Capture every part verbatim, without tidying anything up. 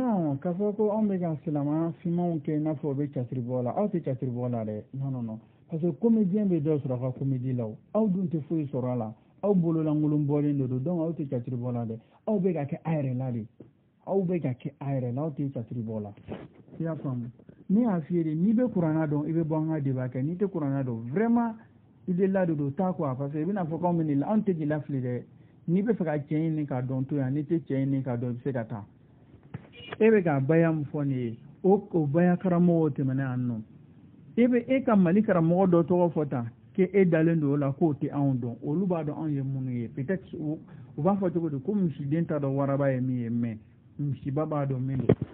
non k'a fɔ ko anw bɛ ka silamɛya finmanw kɛ i n'a fɔ o bɛ catiri bɔ la aw tɛ catiri bɔ la dɛ non non non parce que comédien bɛ dɔ sɔrɔ a ka comédie la o aw dun tɛ foyi sɔrɔ a la aw bololankolon bɔlen de don donc aw tɛ catiri bɔ la dɛ aw bɛ ka kɛ a yɛrɛ la de aw bɛ ka kɛ a yɛrɛ la aw tɛ catiri bɔ la i y'a faamu ne y'a f'i ye de n'i bɛ kuranna dɔn i bɛ bɔ an ka débat kɛ n'i tɛ kuranna dɔn vraiment i bɛ la de don taa quoi parce que i bɛna fɔ k'anw bɛ nin la anw tɛ k'i lafili dɛ n'i bɛ fɛ ka cɛ ɲini k'a dɔn to yan n'i tɛ cɛ ɲini k'a dɔn i bɛ se ka taa e bɛ ka baya min fɔ nin ye o o baya karamɔgɔw tɛmɛna yan nɔ e bɛ e ka Mali karamɔgɔ dɔ tɔgɔ fɔ tan ke e dalen don o la k'o tɛ anw dɔn olu b'a dɔn anw ye minnu ye peut-être u b'a fɔ cogo di ko misiden t'a dɔn waraba ye min ye mais misiba b'a dɔn min don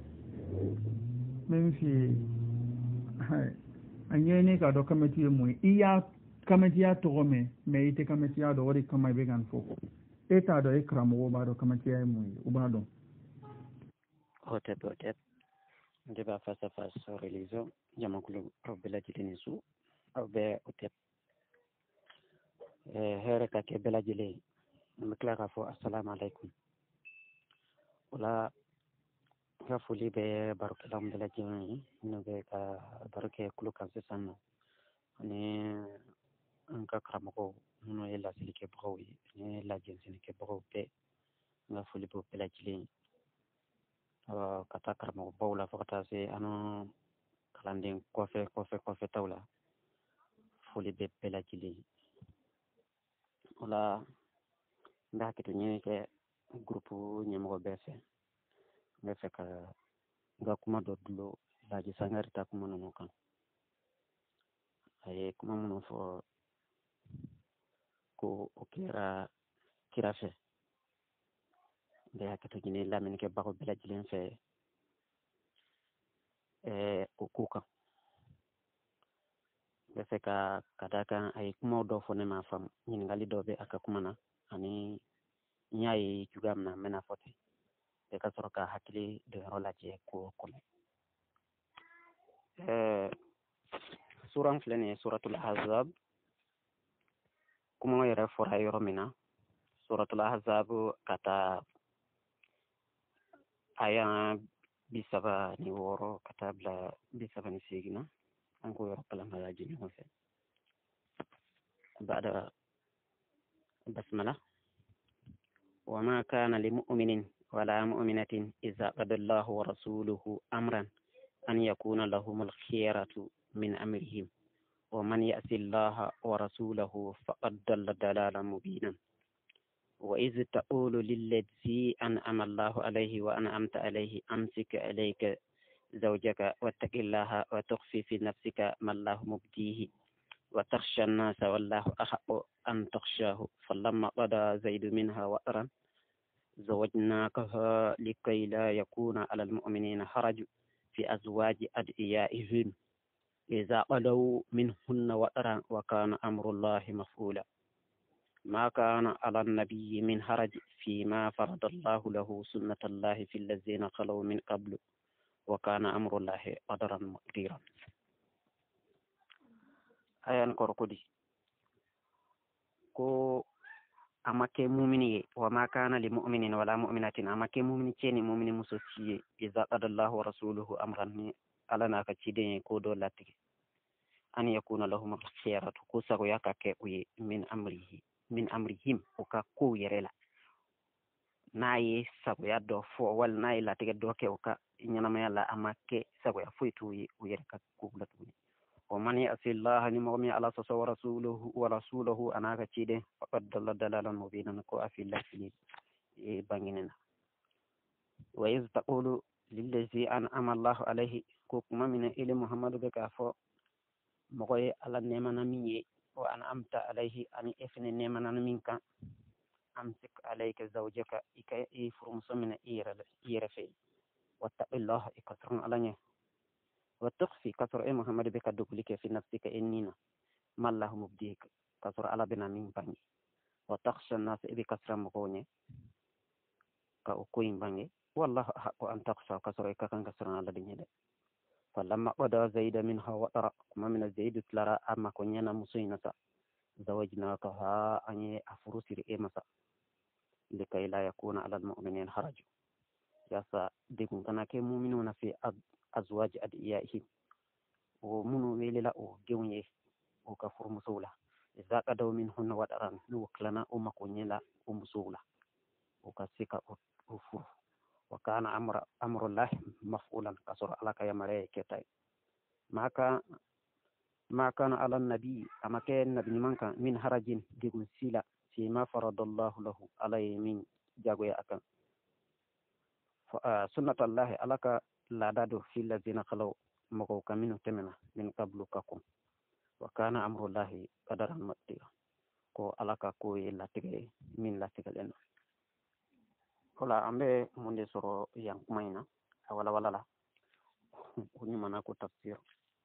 n bɛ min f'i ye a ɲɛɲini k'a dɔn kamati ye mun ye i y'a kamatiya tɔgɔ mɛn mais i tɛ kamatiya dɔn o de kama i bɛ ka nin fɔ e t'a dɔn e karamɔgɔw b'a dɔn kamatiya ye mun ye u b'a dɔn. Hotep hotep ndeba face à face religion jamakulu bela jilini su aw be hotep eh here ka ke bela jile mkla ka fo assalamu alaikum wala ka fuli be barukalam bela jini no be ka baruke kulu kan sanno ni an ka kramako no yela silike bawi ni la jensi ke bawo be nga fuli bo bela jile kata karamɔgɔ baw la fo ka taa se an kalanden kɔfɛ kɔfɛ kɔfɛ taw la foli bɛ bɛɛ lajɛlen o la n bɛ hakɛto ɲini kɛ groupe ɲɛmɔgɔ bɛɛ fɛ n bɛ fɛ ka n ka kuma dɔ dulo Laji Sangare ta kuma ninnu kan a ye kuma minnu fɔ ko o kɛra kira fɛ n bɛ hakɛto ɲini lamɛnnikɛbagaw bɛɛ lajɛlen fɛ o ko kan n bɛ fɛ ka ka da kan a ye kumaw dɔ fɔ ne ma faamu ɲininkali dɔ bɛ a ka kuma na ani n y'a ye cogoya min na n bɛna fɔ ten bɛɛ ka sɔrɔ ka hakili don yɔrɔ lajɛ ko kɔnɔ suran filɛ nin ye suratul ahzab kuma yɛrɛ fɔra yɔrɔ min na suratul ahzab ka taa aya bisaba ni wɔɔrɔ ka taa bila bisaba ni seegin na an k'o yɔrɔ kalan ka lajɛ ɲɔgɔn fɛ بعد بسملة وما كان لمؤمن ولا مؤمنة إذا قضى الله ورسوله أمرا أن يكون لهم الخيرة من أمرهم ومن يأس الله ورسوله فقد ضل ضلالا مبينا وإذ تقول للذي أنعم الله عليه وأنعمت عليه أمسك عليك زوجك واتق الله وتخفي في نفسك ما الله مبديه وتخشى الناس والله أحق أن تخشاه فلما قضى زيد منها وطرا زوجناكها لكي لا يكون على المؤمنين حرج في أزواج أدعيائهم إذا قضوا منهن وطرا وكان أمر الله مفعولا ما كان على النبي من حرج فيما فرض الله له سنة الله في الذين خلوا من قبل وكان أمر الله قدرا مقديرا ayan korkodi ko amake mu'mini wa ma kana lil mu'minin wala mu'minatin amake mu'mini ceni mu'mini muso ciye iza qadallahu wa rasuluhu amran ni alana ka cide ko do latti an yakuna lahum khiyaratu ko sago yakake uye min amrihi min amrihim o ka ko yerela nayi sago ya do fo wal nayi latti do ke o ka nyana ma yalla amake sago ya fuitu o yer ka ko latu ومن يأسي الله نمغمي على صص ورسوله ورسوله أنا كتيده فقد ضل ضلالا مبينا كو أفي الله في بانيننا وإذ تقول للذي أنعم الله عليه كوكما من إلى محمد بكافو مغوي على نيمانا ميني وأنا أمت عليه أني إفن نيمانا منك أمسك عليك زوجك إكي فرمس من إيرفي واتق الله إكثرون على وتخفي كثر إيه محمد بك دوبليك في نفسك إننا ما الله مبديك كثر على بنا من بني وتخشى الناس إيه بكثر مغوني كأكوين بني والله أحق أن تخشى كثر إيه كان كثر على دنيا فلما قضى زيد منها وطرأ ما من الزيد تلرى أما كنينا مسينة زوجناكها أن أفرسر إيه مسا لكي لا يكون على المؤمنين حرج yasa dekun kana ke mu'minuna fi azwaji adiyaihim o munu welila o gewnye o ka fur musula idza qadaw minhunna wadaran nu klana o makunyela o musula o ka sika o fur wa kana amra amrullah maf'ulan kasura alaka yamare ketay maka ما كان على النبي أما كان النبي منك من هرج ديكون سيلا فيما فرض الله له عليه من جاغوي أكن سنة الله ألك لا دادو في الذين خلوا مقوك منه تمنا من قبل ككم وكان أمر الله قدرا مقدرا ko alaka ko illa tigre min la tigalen wala ambe munde soro yang kumaina wala wala la ko nyuma ko tafsir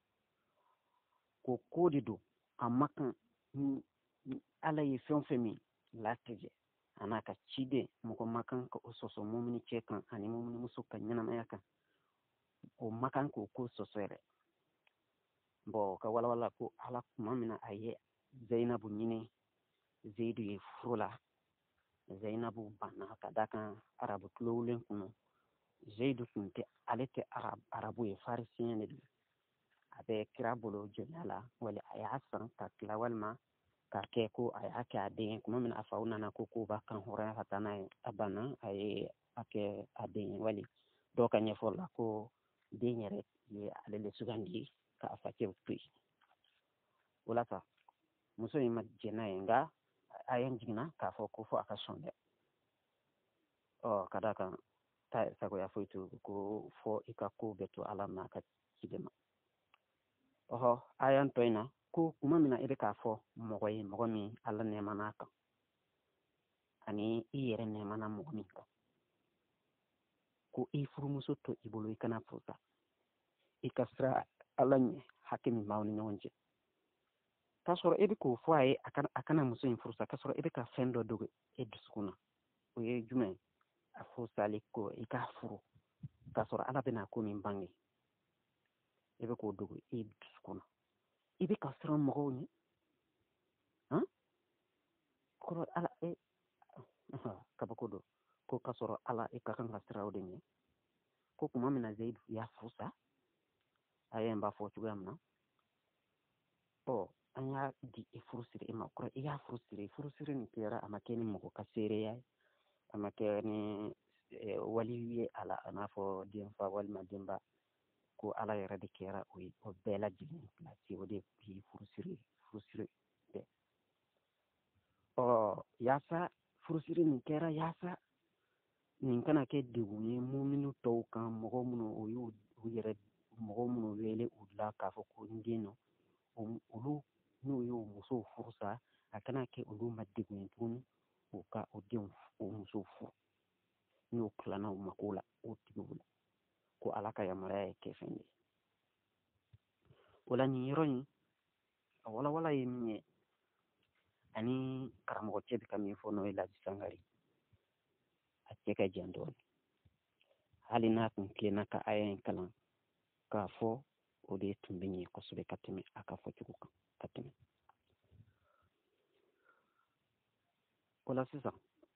ko kodi do amma kan ala yi fen femi latije anaka cide mo ko makan ko soso mumini cekan ani mumini musu kan nyana mayaka o makan ko ko sosere bo ka wala wala ko ala mamina aye zainabu nyine zaidu ye furula zainabu bana kadaka arabu tulowlen kuno zaidu tunte alete arab arabu ye farisien ne abe kira bolo jonala wala ayasan ka klawal ma ka ke ko ayake ade kuma min afauna na ko ko ba kan hore hatana abana ay ake ade wali do ka nyefola ko de nyere ye alele sugandi ka afake pui wala sa muso yima jena nga ayan jigna ka fo ko fo aka sonde o kada kan ta sago ya foitu ko fo ikako beto alama ka kidema oho ayan toina ko kuma mina ire ka fo mogoy mogomi alla ne manaka ani iyere ne mana mogomi ko e furumuso to ibolo ikana futa ikasra alanye hakimi mawni nyonje kasoro ebe ko fo ay akana akana muso in fursa kasoro ebe ka fendo dogo e duskuna o ye jume afo sali ko ikafuru kasoro ala bena ko min bangi ebe ko dogo e duskuna ibe kasra mo ni ha ko ala e kabakodo ko kasoro ala e ka kan kasra odeni ko kuma mina zaid ya fusa ayemba fo tugamna o anya di e furusire e makro e ya furusire furusire ni tera amakeni mo ko kasere ya amakeni e waliye ala anafo dim fa wal madimba ko ala yara de kera o o bela jini la ci wode bi furusire furusire de o yasa furusire ni kera yasa nin kana ke degunye muminu to kan mogo muno o yu yere mogo muno wele udla ka fo ko ndino ulu no yo muso fursa akana ke ulu madegunye tun o ka o dim o muso fu no klana o makula o tibula ko alaka ya mara ke fendi wala ni yoroni wala wala yimye ani karamo chebi kami fo no ila sangari aceka jandon halina kun kena ka ayen kalan ka fo o de tumbinyi ko sube katimi aka fo cukuka katimi wala sisa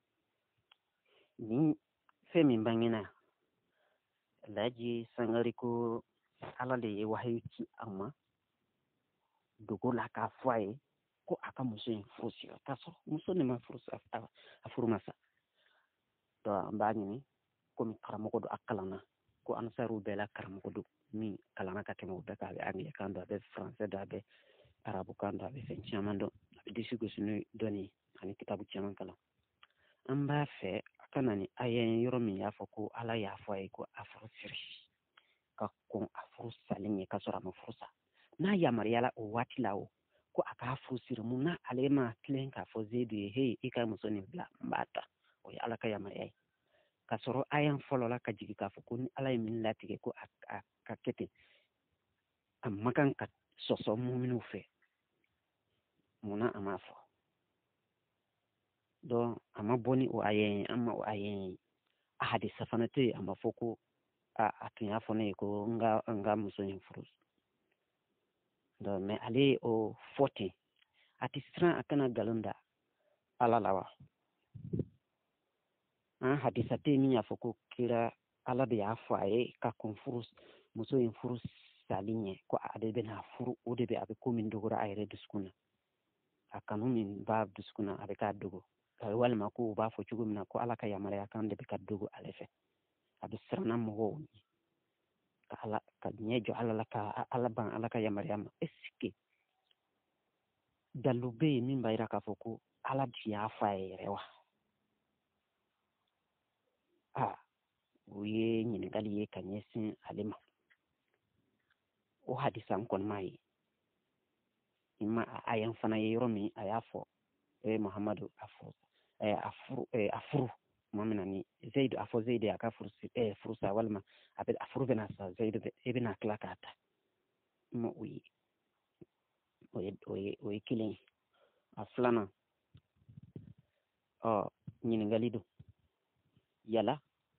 ni femi bangina laji sangari ko ala le wahayuki amma dogola ka fwaye ko aka muso in fusi kaso muso ne ma furusa afurumasa to mbani ni ko mi karamo do akalana ko ansaru bela karamo do mi kalana ka temo be ka be anglais kan do be français do be arabu kan do be fenchamando be disigo sunu doni ani kitabu chaman kala amba fe kanani ayen yoro mi yafo ko ala yafo ay ko afro siri ka ko afro salinye ka sora mo fursa na ya mariala o watilawo ko aka afro siri muna alema klen ka fo zedu he ika musoni bla mbata o ya ala ka ya mariay ka soro ayan folo la ka jigi ka fo ko ni ala min latige ko ka kete amma kan ka soso muminu fe muna amafo do ama boni o ayen ama o ayen ahadi safanate ama foko a atunya fone ko nga nga musoyin furus do me ale o forty ati stran akana galunda ala lawa an hadisate mi ya foko kira ala de y'a fɔ a ye ka kɔn furu muso in furu sali ɲɛ ko ale bɛna furu o de bɛ a bɛ ko min dogora a yɛrɛ dusukun na a kanu min b'a dusukun na a bɛ k'a dogo walima ko u b'a fɔ cogo min na ko ala ka yamaruya kan de bɛ ka dogo ale fɛ a bɛ siranna mɔgɔw ɲɛ ka ala ka ɲɛ jɔ ala la ka ala ban ala ka yamaruya ma est-ce que dalu bɛ yen min b'a yira k'a fɔ ko ala de y'a fɔ a ye yɛrɛ wa a o ye ɲininkali ye ka ɲɛsin ale ma o hadisa n kɔni m'a ye i ma a yan fana ye yɔrɔ min a y'a fɔ ee muhamadu a furu a furu a furu tuma min na ni zayidu a fɔ zayidu a ka furu furu sa walima a bɛ a furu bɛna sa zayidu e bɛna tila k'a ta ma o ye o ye o ye o ye kelen ye a filanan ɔ ɲininkali don yala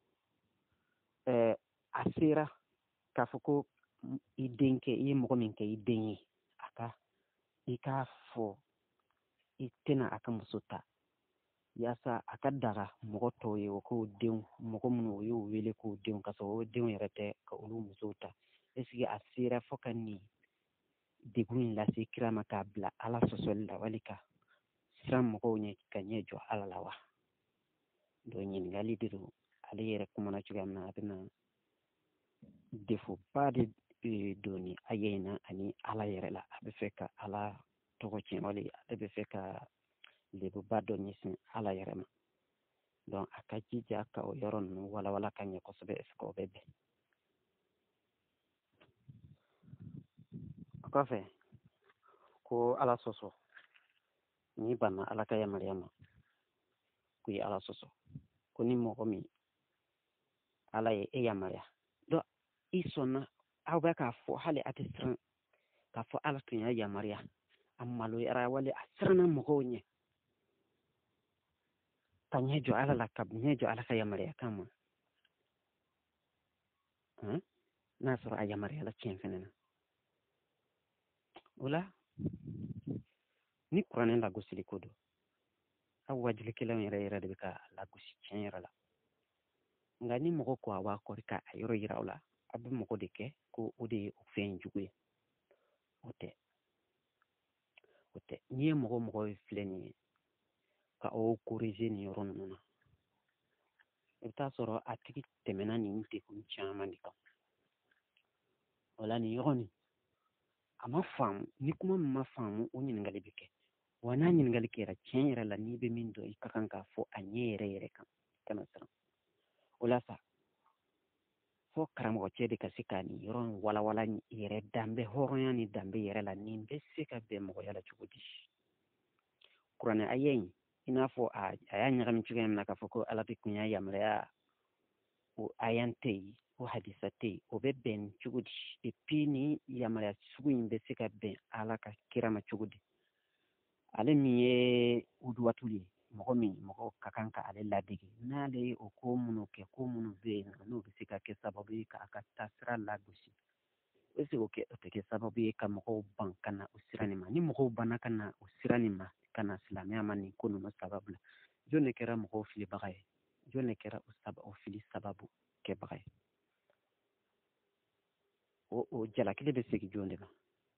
a sera k'a fɔ ko i denkɛ i ye mɔgɔ min kɛ i den ye a ka i k'a fɔ i tɛna a ka muso ta yaasa a ka daga mɔgɔ tɔw ye o k'o denw mɔgɔ minnu o y'o wele k'o denw ka sɔrɔ o denw yɛrɛ tɛ ka olu musow ta est-ce que a sera fɔ ka nin degun in lase kira ma k'a bila ala sɔsɔli la wali ka siran mɔgɔw ɲɛ ka ɲɛ jɔ ala la wa donc ɲininkali de don ale yɛrɛ kumana cogoya min na a bɛna defoba de don ni a ye na ani ala yɛrɛ la a bɛ fɛ ka ala tɔgɔ tiɲɛ wali ale bɛ fɛ ka lebuba dɔ ɲɛsin ala yɛrɛ ma donc a ka jija ka o yɔrɔ ninnu walawala ka ɲɛ kosɛbɛ est-ce que o bɛ bɛn o kɔfɛ ko ala sɔsɔ ni banna ala ka yamaruya ma ko ye ala sɔsɔ ko ni mɔgɔ min ala ye e yamaruya donc i sɔnna aw bɛ k'a fɔ hali a tɛ siran k'a fɔ ala tun y'a yamaruya a maloyara wali a siranna mɔgɔw ɲɛ ka ɲɛ jɔ ala la ka ɲɛ jɔ ala ka yamaruya kan ma n'a sɔrɔ a yamaruyala tiɲɛ fɛnɛ na o la ni kuranɛ lagosili ko don aw wajilikɛlaw yɛrɛ yɛrɛ de bɛ ka lagosi tiɲɛ yɛrɛ la nka ni mɔgɔ ko a b'a kɔri ka a yɔrɔ yira aw la a bɛ mɔgɔ de kɛ ko o de ye o fɛn jugu ye o tɛ o tɛ n'i ye mɔgɔ mɔgɔ filɛ nin ye ka o corriger nin yɔrɔ ninnu na i bɛ taa sɔrɔ a tigi tɛmɛna nin degun caman de kan o la nin yɔrɔ nin a ma faamu ni kuma min ma faamu o ɲininkali bɛ kɛ wa n'a ɲininkali kɛra tiɲɛ yɛrɛ la n'i bɛ min dɔn i ka kan k'a fɔ a ɲɛ yɛrɛ yɛrɛ kan kana siran o la sa fo karamɔgɔ cɛ de ka se ka nin yɔrɔ in walawala yɛrɛ danbe hɔrɔnya ni danbe yɛrɛ la nin bɛ se ka bɛn mɔgɔya la cogo di kuranɛ aya in i n'a fɔ a y'a ɲagami cogoya min na k'a fɔ ko ala bɛ kun y'a yamaruya o ayan tɛ yen o hadisa tɛ yen o bɛ bɛn cogo di et puis ni yamaruya sugu in bɛ se ka bɛn ala ka kira ma cogo di ale min ye uduwatul ye mɔgɔ min mɔgɔ ka kan ka ale ladege n'ale ye o ko minnu kɛ ko minnu bɛ yen n'o bɛ se ka kɛ sababu ye k'a ka taasira lagosi est-ce que o tɛ kɛ sababu ye ka mɔgɔw ban ka na o sira nin ma ni mɔgɔw banna ka na o sira nin ma ka na silamɛya ma nin ko ninnu sababu la jɔn de kɛra mɔgɔw filibaga ye jɔn de kɛra o fili sababu kɛbaga ye o o jalakili bɛ segin jɔn de ma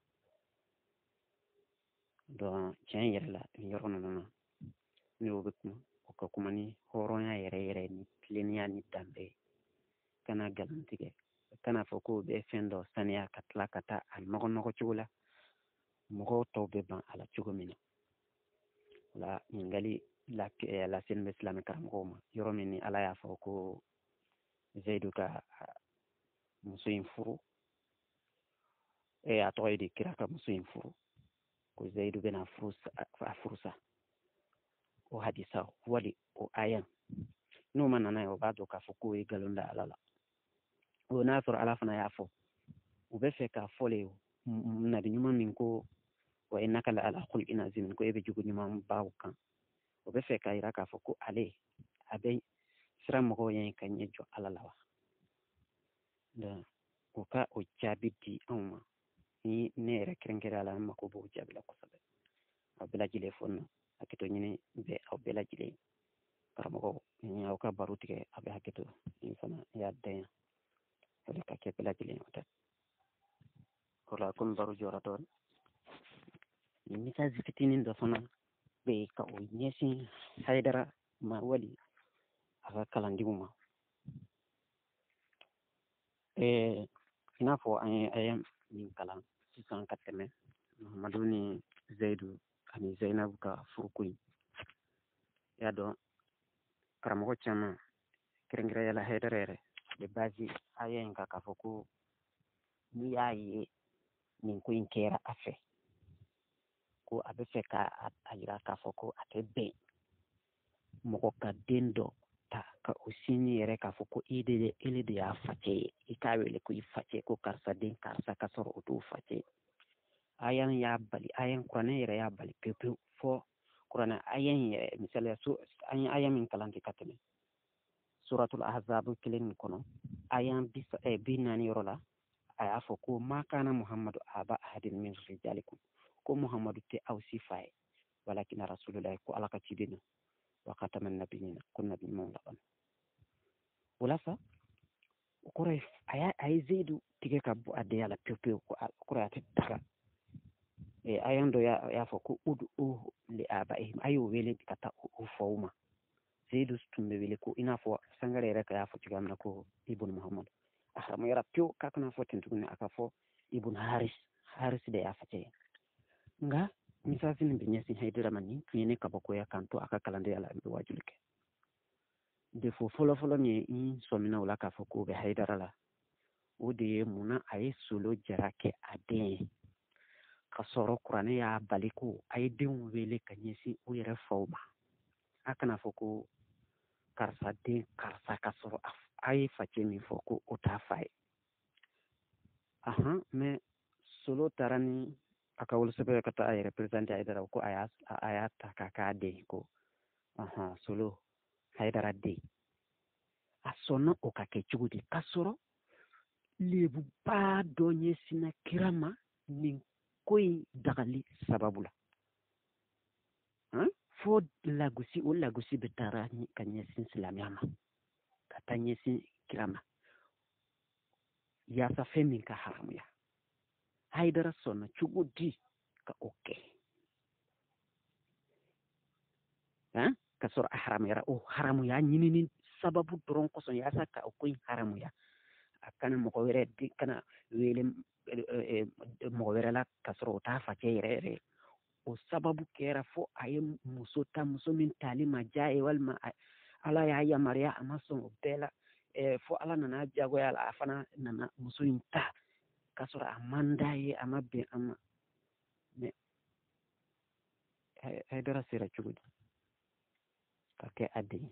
donc tiɲɛ yɛrɛ la nin yɔrɔ ninnu na ni o bɛ kuma o ka kuma ni hɔrɔnya yɛrɛ yɛrɛ ni tilennenya ni danbe ye kana nkalon tigɛ kana fɔ ko o bɛ fɛn dɔ saniya ka tila ka taa a nɔgɔ nɔgɔ cogo la mɔgɔw tɔw bɛ ban a la cogo min na o la ɲininkali laseni bɛ silamɛ karamɔgɔw ma yɔrɔ min ni ala y'a fɔ ko zayidu ka muso in furu a tɔgɔ ye de kira ka muso in furu ko zayidu bɛna a furusa o hadisa wali o ayan n'o ma nana ye o b'a dɔn k'a fɔ k'o ye nkalon da ala la o n'a sɔrɔ ala fana y'a fɔ u bɛ fɛ k'a fɔ le nabi ɲuman min ko wa innaka la ala khuluqin azim ko e bɛ jugu ɲuman baw kan o bɛ fɛ k'a yira k'a fɔ ko ale a bɛ siran mɔgɔw ye ka ɲɛ jɔ ala la wa donc o ka o jaabi di anw ma ni ne yɛrɛ kɛrɛnkɛrɛn la an mako b'o jaabi la kosɛbɛ aw bɛɛ lajɛlen fo na hakɛto ɲini bɛ aw bɛɛ lajɛlen karamɔgɔ ni aw ka baro tigɛ a bɛ hakɛ to ni fana y'a dan ale ka kɛ bɛɛ lajɛlen o tɛ o la komi baro jɔra dɔɔni message fitinin dɔ fana bɛ yen ka o ɲɛsin Hayidara ma wali a ka kalandenw ma i n'a fɔ an ye a ye min kalan sisan ka tɛmɛ Mamadu ni Zayidu ani Zainabu ka furuko in i y'a dɔn karamɔgɔ caman kɛrɛnkɛrɛnyala Hayidara yɛrɛ de base a ye in kan k'a fɔ ko n'i y'a ye nin ko in kɛra a fɛ ko a bɛ fɛ k'a yira k'a fɔ ko a tɛ bɛn mɔgɔ ka den dɔ ta ka o sini yɛrɛ k'a fɔ ko e de ele de y'a facɛ ye i k'a wele ko i facɛ ko karisa den karisa ka sɔrɔ o t'o facɛ ye ayan y'a bali ayan kuranɛ yɛrɛ y'a bali pewu pewu fɔ kuranɛ ayan yɛrɛ misaliya so an ye ayan min kalan ka tɛmɛ suratul ahzab kelen nin kɔnɔ ayan bi naani yɔrɔ la a y'a fɔ ko ma kana muhammadu aba ahadin min rijalikum ko muhammadu tɛ aw si fa ye walakin rasulullah ko ala ka ciden na wa khataman nabiyina ko nabi ɲumanw laban o la sa o kɔrɔ ye a ye Zayidu tigɛ ka bɔ a denya la pewu pewu ko o kɔrɔ ye a tɛ taga ayan dɔ y'a fɔ ko udu li abaihim a y'o wele ka taa o fɔ u ma Zayidu tun bɛ wele ko i n'a fɔ sangare yɛrɛ ka y'a fɔ cogoya min na ko ibn muhammad a haramuyara pewu k'a kana fɔ ten tuguni a ka fɔ ibn haris haris de y'a facɛ ye nka misasi nin bɛ ɲɛsin Hayidara ma nin tun ye ne kabakoya kan to a ka kalandenya la n bɛ wajuli kɛ defo fɔlɔfɔlɔ min n sɔmina o la k'a fɔ k'o bɛ Hayidara la o de ye munna a ye solo jara kɛ a den ye ka sɔrɔ kuranɛ y'a bali ko a ye denw wele ka ɲɛsin u yɛrɛ faw ma a kana fɔ ko karisa den karisa ka sɔrɔ a ye facɛ min fɔ ko o t'a fa ye ahan mɛ solo taara ni a ka wolosɛbɛn ka taa a yɛrɛ présenté Hayidara ko a y'a a y'a ta k'a k'a den ko ahan solo Hayidara den a sɔnna o ka kɛ cogo di ka sɔrɔ lebuba dɔ ɲɛsinna kira ma nin ko in dagali sababu la fo lagosi o lagosi bɛ taara ka ɲɛsin silamɛya ma ka taa ɲɛsin kira ma yaasa fɛn min ka haramuya Hayidara sɔnna cogo di ka o kɛ ka sɔrɔ a haramuyara o haramuya ɲinini sababu dɔrɔn kosɔn yaasa ka o ko in haramuya a kana mɔgɔ wɛrɛ di kana wele mɔgɔ wɛrɛ la ka sɔrɔ o t'a facɛ yɛrɛ yɛrɛ o sababu kɛra fo a ye muso ta muso min tali ma diya ye walima ala y'a yamaruya a ma sɔn o bɛɛ la fo ala nana jagoya la a fana nana muso in ta ka sɔrɔ a man d'a ye a ma bɛn a ma mɛ Hayidara sera cogo di ka kɛ a den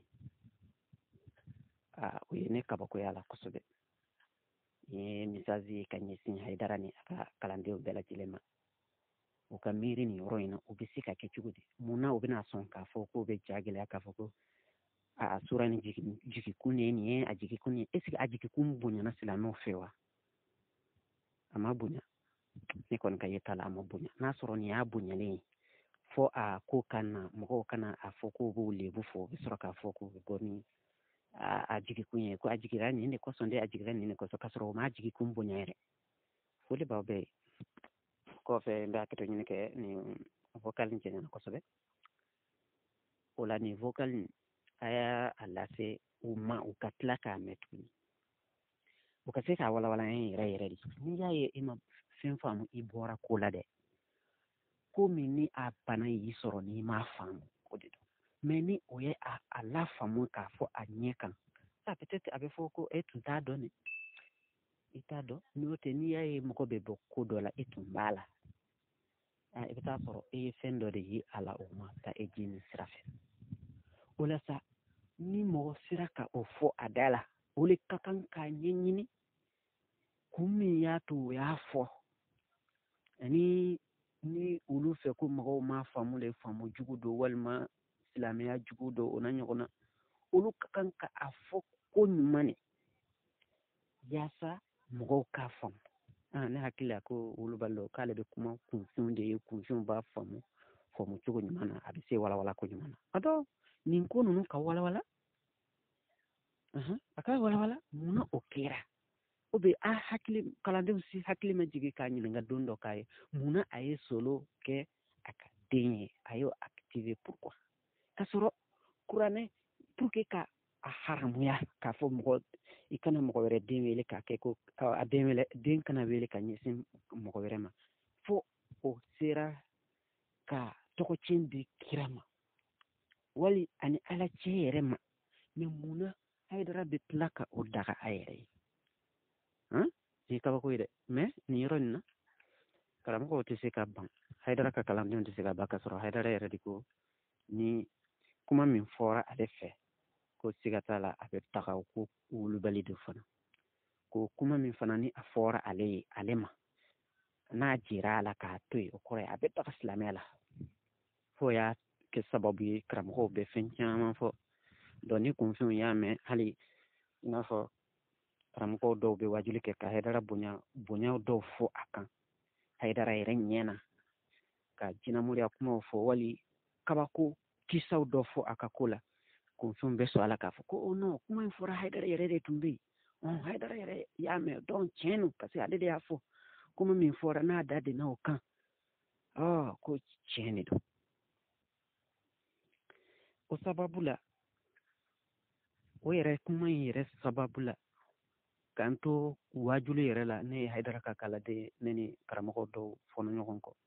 o ye ne kabakoya la kosɛbɛ n ye misazi ka ɲɛsin Hayidara ni a ka kalandenw bɛɛ lajɛlen ma o ka miiri nin yɔrɔ in na o bɛ se ka kɛ cogo di munna o bɛna sɔn k'a fɔ k'o bɛ ja gɛlɛya k'a fɔ ko a sura ni jigikun ye nin ye a jigikun ye est ce que a jigikun bonyana silamɛw fɛ wa a ma bonya ne kɔni ka yeta la a ma bonya n'a sɔrɔ nin y'a bonyalen ye fo a ko ka na mɔgɔw kana a fɔ k'o b'o lebu fɔ o bɛ sɔrɔ k'a fɔ k'o bɛ bɔ ni a jigikun ye ko a jigira nin de kosɔn de a jigira nin de kosɔn k'a sɔrɔ o ma jigikun bonya yɛrɛ foli b'aw bɛɛ ye kɔfɛ n bɛ hakɛto ɲini kɛ nin vocal in cɛɲana kosɛbɛ o la nin vocal in a y'a lase u ma u ka tila k'a mɛn tuguni u ka se k'a walawala an yɛrɛ yɛrɛ de n'i y'a ye i ma fɛn faamu i bɔra ko la dɛ ko min ni a bana y'i sɔrɔ n'i m'a faamu o de don mɛ ni o ye a la faamu k'a fɔ a ɲɛ kan a peut-être a bɛ fɔ ko e tun t'a dɔn ne i t'a dɔn n'o tɛ n'i y'a ye mɔgɔ bɛ bɔ ko dɔ la e tun b'a la i bɛ taa sɔrɔ e ye fɛn dɔ de ye a la o ma taa e ji nin sira fɛ o la sa ni mɔgɔ sera ka o fɔ a da la o le ka kan k'a ɲɛɲini kun min y'a to o y'a fɔ ani ni olu fɛ ko mɔgɔw m'a faamu le faamu jugu don walima silamɛya jugu don o na ɲɔgɔn na olu ka kan ka a fɔ ko ɲuman ne yaasa mɔgɔw k'a faamu ne hakili la ko olu b'a dɔn k'ale bɛ kuma kunfin de ye kunfin b'a faamu fo mu cogo ɲuman na a bɛ se wala wala ko ɲuman na a dɔ nin ko ninnu ka wala wala a ka wala wala mun na o kɛra o bɛ a hakili kalandenw si hakili ma jigin k'a ɲininka don dɔ k'a ye mun na a ye solo kɛ a ka den ye a y'o activer pourquoi k'a sɔrɔ kuranɛ pour que ka a haramuya k'a fɔ mɔgɔ i kana mɔgɔ wɛrɛ den wele k'a kɛ ko a den wele den kana wele ka ɲɛsin mɔgɔ wɛrɛ ma fo o sera ka tɔgɔcɛn di kira ma wali ani ala cɛ yɛrɛ ma mɛ mun na Haidara bɛ tila ka o daga a yɛrɛ ye nin ye kabako ye dɛ mɛ nin yɔrɔ nin na karamɔgɔw tɛ se ka ban Haidara ka kalandenw tɛ se ka ban ka sɔrɔ Haidara yɛrɛ de ko ni kuma min fɔra ale fɛ ko siga t'a la a bɛ taga ko wulubali de fana ko kuma min fana ni a fɔra ale ye ale ma n'a jira a la k'a to yen o kɔrɔ ye a bɛ taga silamɛya la fo y'a kɛ sababu ye karamɔgɔw bɛ fɛn caman fɔ dɔn ni kunfɛnw y'a mɛn hali i n'a fɔ karamɔgɔw dɔw bɛ wajuli kɛ ka Haidara bonya bonyaw dɔw fɔ a kan Haidara yɛrɛ ɲɛna ka jinɛmoriya kumaw fɔ wali kabako kisaw dɔ fɔ a ka ko la kunfɛnw bɛ sɔn a la k'a fɔ ko o non kuma in fɔra Haidara yɛrɛ de tun bɛ yen Haidara yɛrɛ y'a mɛn dɔn tiɲɛ don parce que ale de y'a fɔ kuma min fɔra n'a da de n'o kan ko tiɲɛ de don o sababu la o yɛrɛ kuma in yɛrɛ sababu la k'an to wajulu yɛrɛ la ne ye Haidara ka kaladen ne ni karamɔgɔ dɔw fɔnɔ ɲɔgɔn kɔ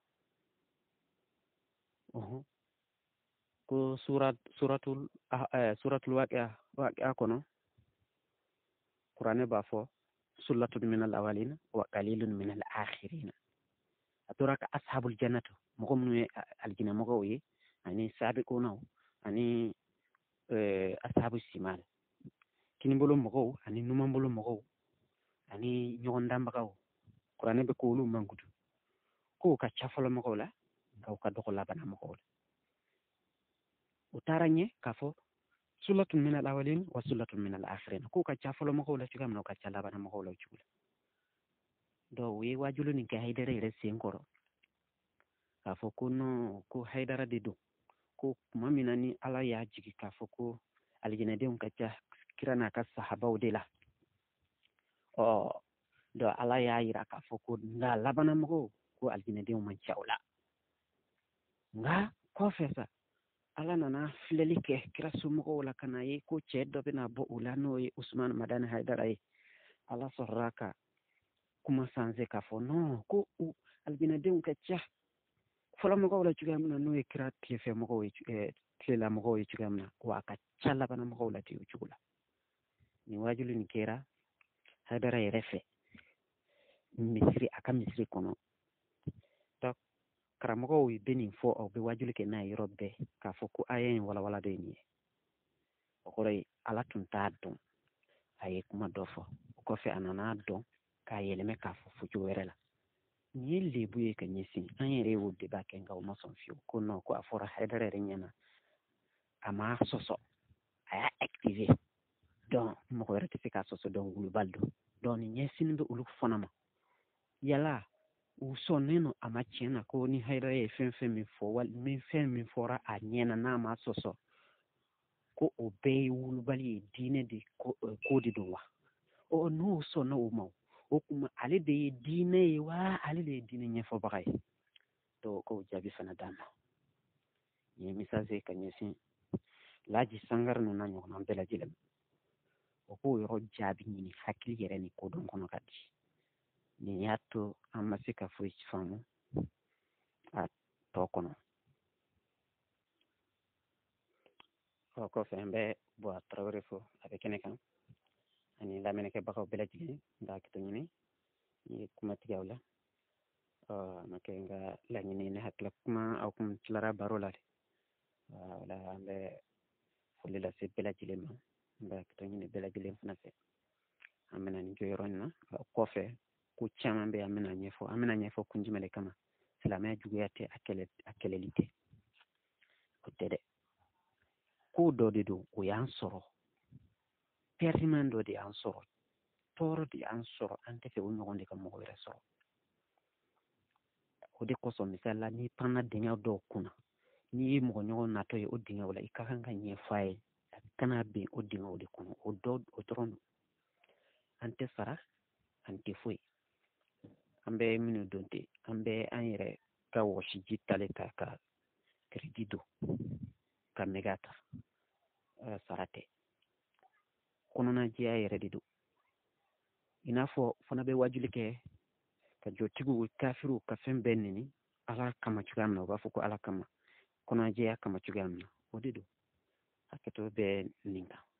ko surat suratul suratul waqi'a waqi'a kɔnɔ kuranɛ b'a fɔ sullatun minal awwalin wa qalilun minal akhirin a tora ka ashabul jannatu mɔgɔ minnu ye aljinɛ mɔgɔw ye ani sabiquna ani ashabu simal kinibolo mɔgɔw ani numanbolo mɔgɔw ani ɲɔgɔn danbagaw kuranɛ bɛ k'olu mankutu k'o ka ca fɔlɔ mɔgɔw la nka u ka dɔgɔ laban mɔgɔw la o taara ɲɛ k'a fɔ sulatun minal awwalin wa sulatun minal akhirin k'o ka ca fɔlɔ mɔgɔw la cogoya min na o ka ca laban mɔgɔw la o cogo la donc u ye wajulu nin kɛ Haidara yɛrɛ sen kɔrɔ k'a fɔ ko non ko Haidara de don ko tuma min na ni ala y'a jigi k'a fɔ ko aljinɛdenw ka ca kira n'a ka sahabaw de la ɔ donc ala y'a yira k'a fɔ ko nka laban mɔgɔw ko aljinɛdenw man ca o la nka kɔfɛ sa ala nana filɛli kɛ kira somɔgɔw la ka na ye ko cɛ dɔ bɛna bɔ u la n'o ye Usman Madani Haidara ye ala sɔrɔla ka kuma sanse k'a fɔ non ko u aljinɛdenw ka ca fɔlɔ mɔgɔw la cogoya min na n'o ye kira tilefɛ mɔgɔw ye tilela mɔgɔw ye cogoya min na wa a ka ca laban mɔgɔw la ten o cogo la nin wajulu nin kɛra Haidara yɛrɛ fɛ misiri a ka misiri kɔnɔ karamɔgɔw bɛ nin fɔ aw bɛ wajulu kɛ n'a ye yɔrɔ bɛɛ k'a fɔ ko aya in walawala dɔ ye nin ye o kɔrɔ ye ala tun t'a dɔn a ye kuma dɔ fɔ o kɔfɛ a nana dɔn k'a yɛlɛmɛ k'a fɔ fɔ cogo wɛrɛ la nin ye lebu ye ka ɲɛsin an yɛrɛ y'o debat kɛ nka o ma sɔn fiyewu ko non ko a fɔra Haidara yɛrɛ ɲɛna a ma sɔsɔ a y'a activer donc mɔgɔ wɛrɛ tɛ se k'a sɔsɔ donc wulubali don donc nin ɲɛsin bɛ olu fana ma yala u sɔnnen no a ma tiɲɛ na ko ni Haidara ye fɛn fɛn min fɔ wali min fɛn min fɔra a ɲɛna n'a ma sɔsɔ ko o bɛɛ ye wulubali ye diinɛ de ko de don wa o n'o sɔnna o ma o kuma ale de ye diinɛ ye wa ale de ye diinɛ ɲɛfɔbaga ye donc k'o jaabi fana d'a ma nin ye message ka ɲɛsin Laji Sangare ninnu n'a ɲɔgɔnna bɛɛ lajɛlen o k'o yɔrɔ jaabi ɲini hakili yɛrɛ ni kodɔn kɔnɔ ka di nin y'a to an ma se ka foyi faamu a tɔ kɔnɔ o kɔfɛ an bɛ Buwa Tarawele fo a bɛ kɛnɛ kan ani lamɛnnikɛbagaw bɛɛ lajɛlen n b'a hakili ɲini n ye kuma tigɛ aw la a ma kɛ n ka laɲini ne hakili kuma aw kun tilara baro la de wala an bɛ foli lase bɛɛ lajɛlen ma n b'a hakili ɲini bɛɛ lajɛlen fana fɛ an bɛna nin jɔyɔrɔ in na o kɔfɛ ko caman bɛ an bɛna ɲɛfɔ an bɛna ɲɛfɔ kun jumɛn de kama silamɛya juguya tɛ a kɛlɛ a kɛlɛli tɛ o tɛ dɛ ko dɔ de don o y'an sɔrɔ periment dɔ de y'an sɔrɔ tɔɔrɔ de y'an sɔrɔ an tɛ fɛ o ɲɔgɔn de ka mɔgɔ wɛrɛ sɔrɔ o de kosɔn misala ni panna dingɛ dɔw kunna ni ye mɔgɔ ɲɔgɔn natɔ ye o dingɛw la i ka kan ka ɲɛ f'a ye kana bɛn o dingɛw de kɔnɔ o dɔ o dɔrɔn don an tɛ sara an tɛ foyi an bɛ minnu don ten an bɛ an yɛrɛ ka wɔsi ji tale ta ka kiriji don ka mɛga ta sara tɛ kɔnɔna jɛya yɛrɛ de don i n'a fɔ fana bɛ wajuli kɛ ka jɔtigiw kafiriw ka fɛn bɛɛ neni ala kama cogoya min na u b'a fɔ ko ala kama kɔnɔna jɛya kama cogoya min na o de don hakɛto bɛ nin kan